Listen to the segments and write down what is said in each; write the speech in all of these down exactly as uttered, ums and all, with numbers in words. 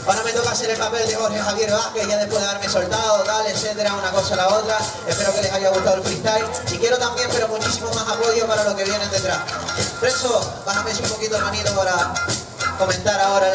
Ahora me toca hacer el papel de Jorge Javier Vázquez, ya después de haberme soltado, tal, etcétera, una cosa a la otra. Espero que les haya gustado el freestyle. Y quiero también, pero muchísimo más apoyo para lo que vienen detrás. Renzo, bájame un poquito el manito para comentar ahora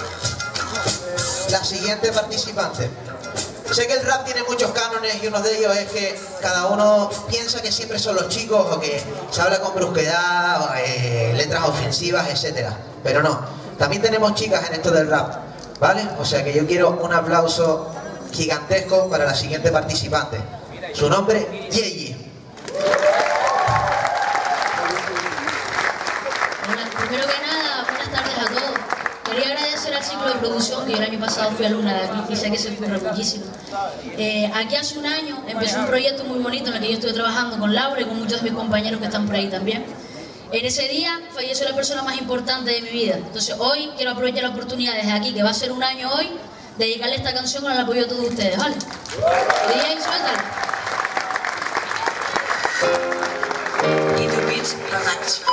la siguiente participante. Sé que el rap tiene muchos cánones y uno de ellos es que cada uno piensa que siempre son los chicos o que se habla con brusquedad, o, eh, letras ofensivas, etcétera. Pero no, también tenemos chicas en esto del rap, ¿vale? O sea que yo quiero un aplauso gigantesco para la siguiente participante. Su nombre, Yeyi. Bueno, primero que nada, buenas tardes a todos. Quería agradecer al ciclo de producción, que el año pasado fui alumna de aquí y sé que se curra muchísimo. Eh, aquí hace un año empezó un proyecto muy bonito en el que yo estuve trabajando con Laura y con muchos de mis compañeros que están por ahí también. En ese día falleció la persona más importante de mi vida. Entonces hoy quiero aprovechar la oportunidad desde aquí, que va a ser un año hoy, de dedicarle esta canción con el apoyo de todos ustedes, ¿vale? D J, suéltalo. Y tu beats production.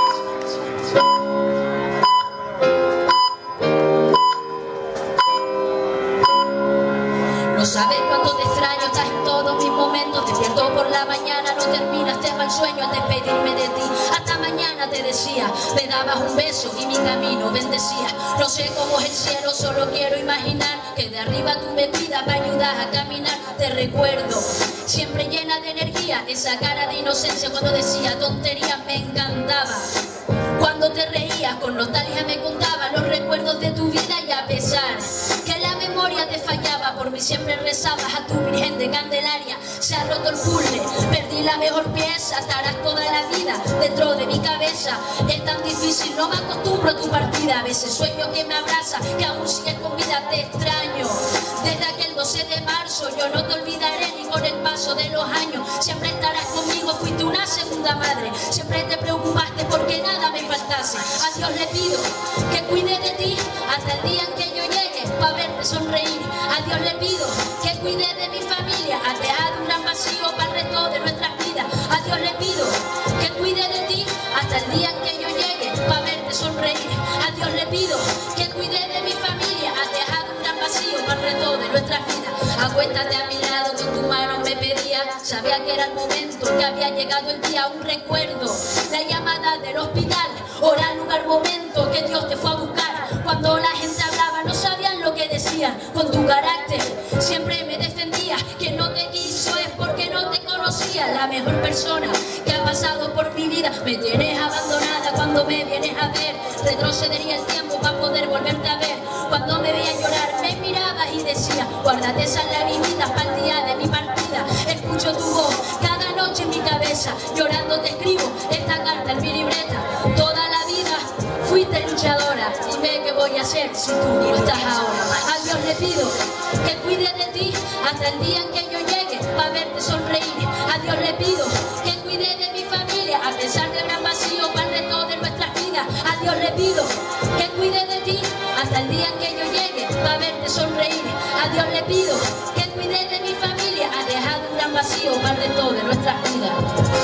No sabes cuánto te extraño, estás en todos mis momentos. Despierto por la mañana, no terminas, te va el sueño al despedirme de ti. Hasta mañana te decía, me dabas un beso y mi camino bendecía. No sé cómo es el cielo, solo quiero imaginar que de arriba tú me cuidas, me ayudas a caminar. Te recuerdo, siempre llena de energía, esa cara de inocencia cuando decía tonterías me encantaba. Cuando te reías, con nostalgia me contaba los recuerdos de tu vida y a pesar que la memoria te fallaba, por mí siempre rezabas a tu Virgen de Candelaria. Se ha roto el puzzle, perdí la mejor pieza, estarás toda la vida dentro de mi cabeza. Es tan difícil, no me acostumbro a tu partida. A veces sueño que me abraza, que aún sigues con vida, te extraño. Desde aquel doce de marzo yo no te olvidaré ni con el paso de los años. Siempre estarás conmigo, fuiste una segunda madre. Siempre te preocupaste porque nada me faltase. A Dios le pido que cuide de ti hasta el día en que yo llegue para verte sonreír. A Dios le pido que cuide de mi familia, has dejado un gran vacío para el resto de nuestras vidas. A Dios le pido que cuide de ti hasta el día en que yo llegue para verte sonreír. A Dios le pido que cuide de mi familia, has dejado un gran vacío para el resto de nuestras vidas. Acuéstate a mi lado, con tu mano me pedía, sabía que era el momento, que había llegado el día. Un recuerdo, la llamada del hospital, hora, lugar, momento que Dios te fue a buscar. Cuando la gente hablaba no sabían lo que decían. Con tu carácter siempre me defendías. Quien no te quiso es porque no te conocía. La mejor persona que ha pasado por mi vida. Me tienes abandonada cuando me vienes a ver. Retrocedería el tiempo para poder volverte a ver. Cuando me veía llorar me mirabas y decía, guárdate esas lagrimitas para el día de mi partida. Escucho tu voz cada noche en mi cabeza. Llorando te escribo esta carta en mi libreta. Toda la vida fuiste luchadora. Dime qué voy a hacer si tú no estás ahora. A Dios le pido que cuide de ti hasta el día en que yo llegue para verte sonreír. A Dios le pido que cuide de mi familia a pesar del gran vacío para el resto de nuestras vidas. A Dios le pido que cuide de ti hasta el día en que yo llegue para verte sonreír. A Dios le pido que cuide de mi familia, ha dejado un gran vacío para el resto de nuestras vidas.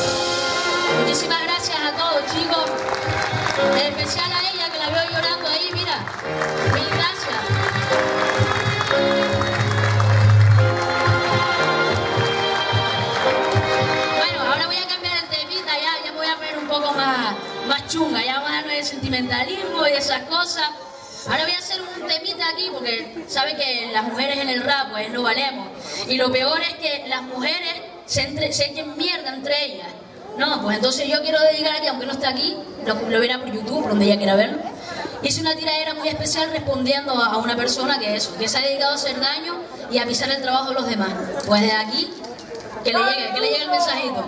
Muchísimas gracias a todos, chicos. En especial a ella, que la veo llorando ahí, mira. Mil gracias. Bueno, ahora voy a cambiar el temita, ya, ya me voy a poner un poco más, más chunga. Ya vamos a darnos el sentimentalismo y esas cosas. Ahora voy a hacer un temita aquí porque sabe que las mujeres en el rap pues no valemos. Y lo peor es que las mujeres se, entre, se echen mierda entre ellas. No, pues entonces yo quiero dedicar aquí, aunque no esté aquí, lo, lo verá por YouTube, por donde ella quiera verlo. Hice una tiradera muy especial respondiendo a una persona que eso, que se ha dedicado a hacer daño y a pisar el trabajo de los demás. Pues de aquí, que le llegue, que le llegue el mensajito.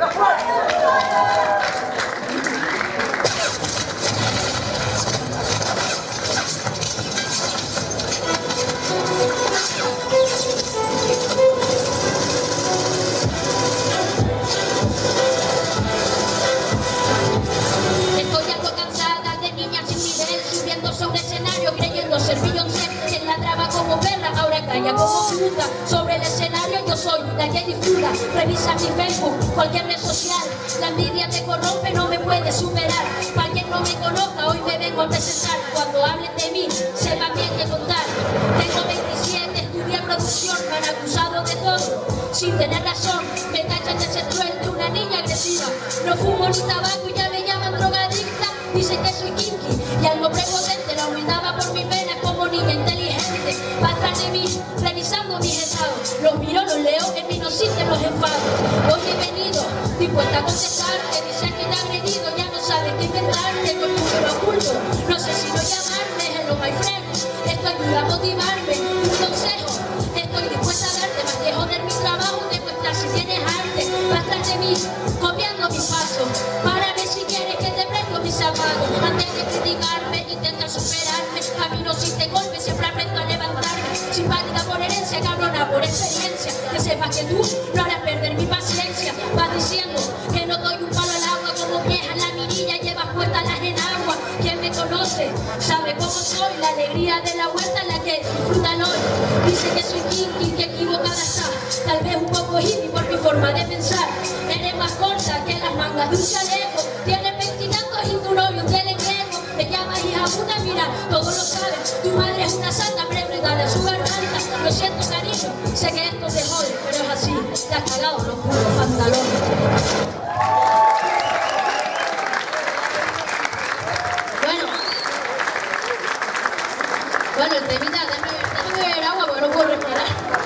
Estoy algo cansada de niñas sin nivel, subiendo sobre escenario, creyendo ser Beyoncé. Quien ladraba como perra, ahora calla como fruta. Sobre el escenario yo soy la que disfruta. Revisa mi Facebook, cualquier red social. La envidia te corrompe, no me puede superar. Para quien no me conozca, hoy me vengo a presentar. Cuando hablen de mí, sepan bien qué contar. Tengo no fumo ni tabaco y ya me llaman drogadicta. Dicen que soy kinky y algo prepotente. La humildad por mi pena como niña inteligente. Va atrás de mí, revisando mis estados. Los miro, los leo, en mí no existen los enfados. Hoy he venido, dispuesta a contestarte. Dicen que te he agredido, ya no sabes qué inventarte. Con mucho lo oculto, no sé si no llamarme. Hello my friend, esto ayuda a motivarme. Un consejo, estoy dispuesta a darte. Más de joder mi trabajo, te muestras si tienes arte. Va atrás de mí, copiando mis pasos. Párame si quieres que te presto mis zapatos. Antes de criticarme, intenta superarme. Camino sin te golpe, siempre aprendo a levantarme. Sin pálida por herencia, cabrona por experiencia. Que sepas que tú no harás perder mi paciencia. Vas diciendo que no doy un palo al agua. Como vieja en la mirilla, llevas puestas las enaguas. Quien me conoce sabe cómo soy. La alegría de la vuelta la que disfrutan hoy. Dice que soy kinky, que equivocada está. Tal vez un poco hippie por mi forma de pensar. Eres más corta que las mangas de un chaleco. Tienes veintitantos y tu novio un telequeco. Te llamas hija puta, mira, todos lo saben. Tu madre es una santa, preguntarle a su garganta. Lo siento, cariño, sé que esto te jode, pero es así. Te has cagado los puros pantalones. Bueno, bueno, el temita, déjame, déjame beber agua porque no puedo respirar.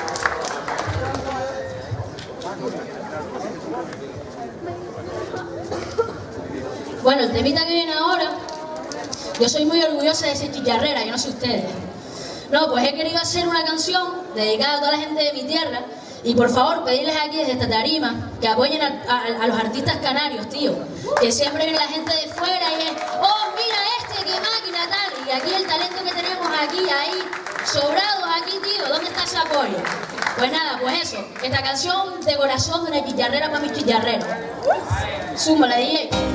Bueno, el temita que viene ahora, yo soy muy orgullosa de ser chicharrera, yo no sé ustedes. No, pues he querido hacer una canción dedicada a toda la gente de mi tierra y por favor pedirles aquí desde esta tarima que apoyen a, a, a los artistas canarios, tío. Que siempre viene la gente de fuera y es, oh, mira este, qué máquina tal. Y aquí el talento que tenemos aquí, ahí, sobrados aquí, tío, ¿dónde está ese apoyo? Pues nada, pues eso, esta canción de corazón de una chicharrera para mis chicharreros. Súmala, D J.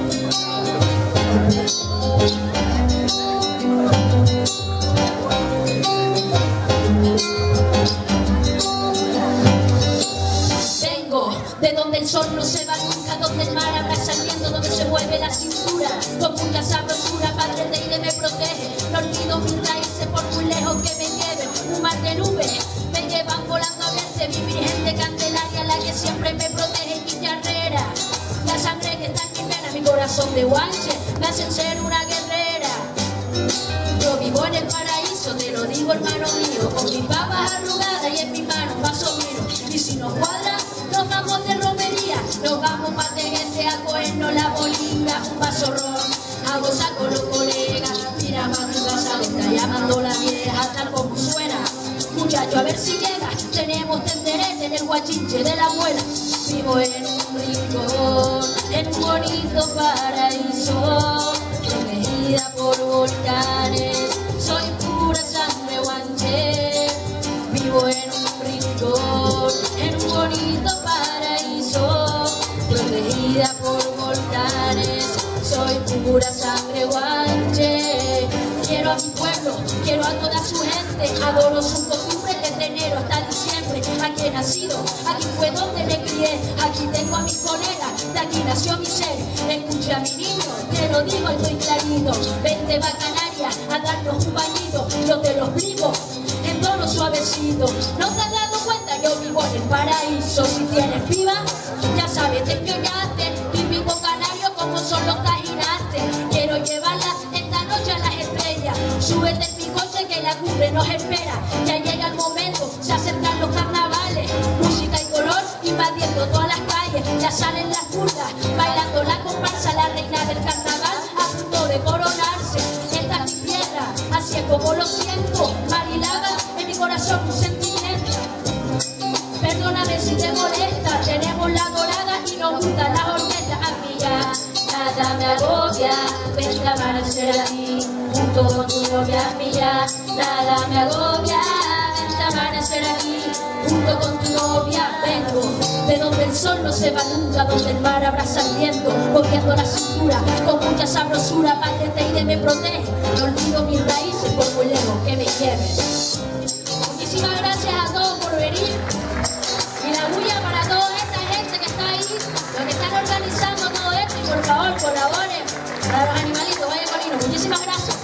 De donde el sol no se va nunca, donde el mar abraza el viento, donde se mueve la cintura, con mucha sabrosura, Padre de aire me protege. No olvido mis raíces por muy lejos que me lleven. Un mar de nubes me llevan volando a verte. Mi virgen de Candelaria, la que siempre me protege, chicharrera. La sangre que está en mi vena, mi corazón de guanche, me hacen ser una guerrera. Yo vivo en el paraíso, te lo digo hermano mío, con mis papas arrugadas y en mis manos un vaso vino. Y si nos cuadra, nos vamos de romería, nos vamos pa' Teguente a cogernos la bolita, un vaso ron, a gozar con los colegas. Mira más tu casa, está llamando la vieja, tal como suena. Muchacho, a ver si llega, tenemos tenderete en el guachinche de la abuela. Vivo en un rincón, en un bonito paraíso, protegida por volcanes, soy pura sangre guanche. Vivo en un rincón, en un bonito paraíso, protegida por volcanes, soy pura sangre guanche. Quiero a mi pueblo, quiero a toda su gente, adoro sus costumbres desde enero hasta diciembre. Aquí he nacido, aquí fue donde me crié, aquí tengo a mis colegas, de aquí nació mi ser. Escucha a mi niño, te lo digo estoy clarito, vente va a Canarias a darnos un bañito, yo te lo explico en tono suavecito. ¿No te has dado cuenta? Yo vivo en el paraíso. Si tienes piba, ya sabes, te espionaste. Típico canario como son los tajinaste. Quiero llevarla esta noche a las estrellas. Súbete en mi coche que la cumbre nos espera. Ya llega el momento, se acercan los carnavales. Música y color invadiendo todas las calles. Ya salen las burdas, bailando la comparsa. La reina del carnaval a punto de coronarse. Esta es mi tierra, así es como lo siento. Marilava en mi corazón un sentimiento. Perdóname si te molesta, tenemos la dorada y nos gustan las orquestas. A mí ya nada me agobia, vente a amanecer aquí junto con tu novia. A mí ya nada me agobia, vente a amanecer aquí junto con tu novia. Vengo de donde el sol no se va nunca, donde el mar abraza el viento, cogiendo la cintura con mucha sabrosura. Padre de aire me protege, no olvido mis raíces por muy lejos que me lleven. Muchísimas gracias a todos por venir y la bulla para toda esta gente que está ahí, los que están organizando todo esto, y por favor colaboren para los animalitos, vaya Colino. Muchísimas gracias.